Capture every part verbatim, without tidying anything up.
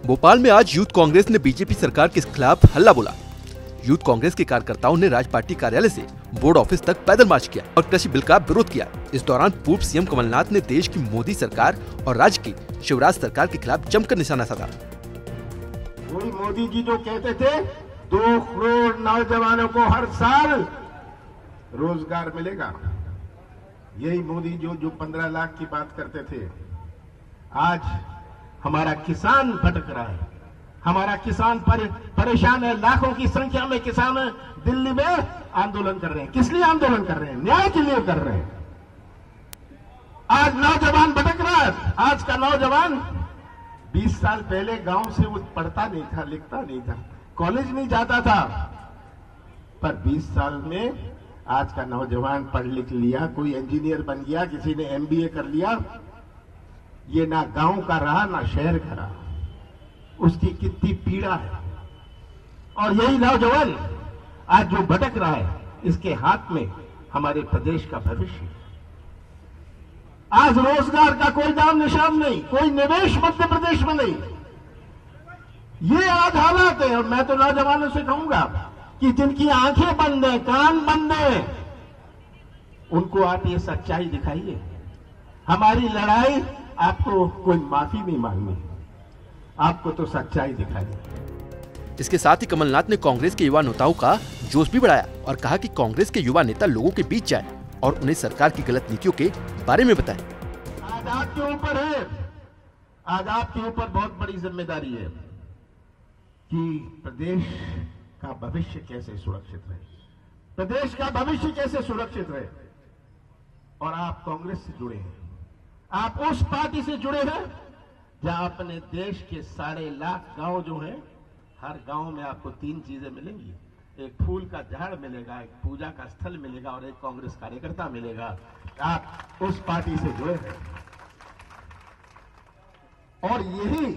भोपाल में आज यूथ कांग्रेस ने बीजेपी सरकार के खिलाफ हल्ला बोला। यूथ कांग्रेस के कार्यकर्ताओं ने राज पार्टी कार्यालय से बोर्ड ऑफिस तक पैदल मार्च किया और कृषि बिल का विरोध किया। इस दौरान पूर्व सीएम कमलनाथ ने देश की मोदी सरकार और राज्य की शिवराज सरकार के खिलाफ जमकर निशाना साधा। वही मोदी जी जो कहते थे दो करोड़ नौजवानों को हर साल रोजगार मिलेगा, यही मोदी जो जो पंद्रह लाख की बात करते थे, आज हमारा किसान भटक रहा है, हमारा किसान पर, परेशान है। लाखों की संख्या में किसान दिल्ली में आंदोलन कर रहे हैं। किस लिए आंदोलन कर रहे हैं? न्याय के लिए कर रहे हैं। आज नौजवान भटक रहा है। आज का नौजवान बीस साल पहले गांव से वो पढ़ता नहीं था, लिखता नहीं था, कॉलेज नहीं जाता था, पर बीस साल में आज का नौजवान पढ़ लिख लिया, कोई इंजीनियर बन गया, किसी ने एमबीए कर लिया। ये ना गांव का रहा ना शहर का रहा, उसकी कितनी पीड़ा है। और यही नौजवान आज जो भटक रहा है, इसके हाथ में हमारे प्रदेश का भविष्य है। आज रोजगार का कोई नाम निशान नहीं, कोई निवेश मध्य प्रदेश में नहीं। ये आज हालात है। और मैं तो नौजवानों से कहूंगा कि जिनकी आंखें बंद है, कान बंद है, उनको आप ये सच्चाई दिखाइए। हमारी लड़ाई आपको कोई माफी नहीं मांगनी, आपको तो सच्चाई दिखाइए। इसके साथ ही कमलनाथ ने कांग्रेस के युवा नेताओं का जोश भी बढ़ाया और कहा कि कांग्रेस के युवा नेता लोगों के बीच जाएं और उन्हें सरकार की गलत नीतियों के बारे में बताएं। आज आपके ऊपर है, आज आपके ऊपर बहुत बड़ी जिम्मेदारी है कि प्रदेश का भविष्य कैसे सुरक्षित रहे, प्रदेश का भविष्य कैसे सुरक्षित रहे। और आप कांग्रेस से जुड़े हैं, आप उस पार्टी से जुड़े हैं जहां अपने देश के साढ़े लाख गांव जो है, हर गांव में आपको तीन चीजें मिलेंगी। एक फूल का झाड़ मिलेगा, एक पूजा का स्थल मिलेगा और एक कांग्रेस कार्यकर्ता मिलेगा। आप उस पार्टी से जुड़े हैं और यही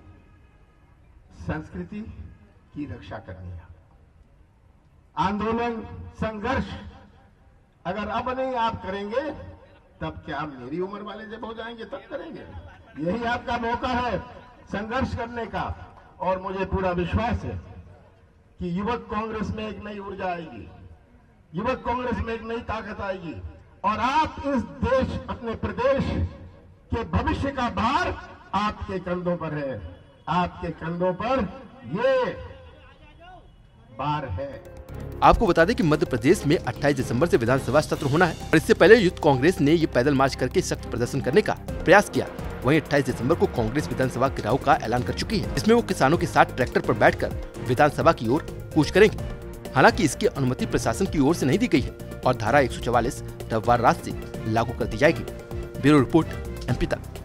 संस्कृति की रक्षा करनी है। आंदोलन, संघर्ष अगर अब नहीं आप करेंगे, तब क्या आप मेरी उम्र वाले जब हो जाएंगे तब करेंगे? यही आपका मौका है संघर्ष करने का। और मुझे पूरा विश्वास है कि युवक कांग्रेस में एक नई ऊर्जा आएगी, युवक कांग्रेस में एक नई ताकत आएगी और आप इस देश, अपने प्रदेश के भविष्य का भार आपके कंधों पर है। आपके कंधों पर ये भार है। आपको बता दें कि मध्य प्रदेश में अट्ठाईस दिसंबर से विधानसभा सत्र होना है और इससे पहले यूथ कांग्रेस ने ये पैदल मार्च करके सख्त प्रदर्शन करने का प्रयास किया। वहीं अट्ठाईस दिसंबर को कांग्रेस विधानसभा घेराव का ऐलान कर चुकी है। इसमें वो किसानों के साथ ट्रैक्टर पर बैठकर विधानसभा की ओर कूच करेंगे। हालांकि इसकी अनुमति प्रशासन की ओर से नहीं दी गई है और धारा एक सौ चवालीस रविवार रात से लागू कर दी जाएगी। ब्यूरो रिपोर्ट, एमपी तक।